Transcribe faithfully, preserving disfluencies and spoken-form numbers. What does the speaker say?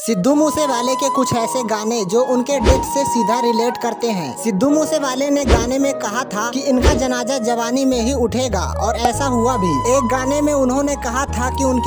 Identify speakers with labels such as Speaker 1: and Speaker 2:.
Speaker 1: सिद्धू मूसेवाले के कुछ ऐसे गाने जो उनके डेथ से सीधा रिलेट करते हैं। सिद्धू मूसेवाले ने गाने में कहा था कि इनका जनाजा जवानी में ही उठेगा और ऐसा हुआ भी। एक गाने में उन्होंने कहा था कि उनकी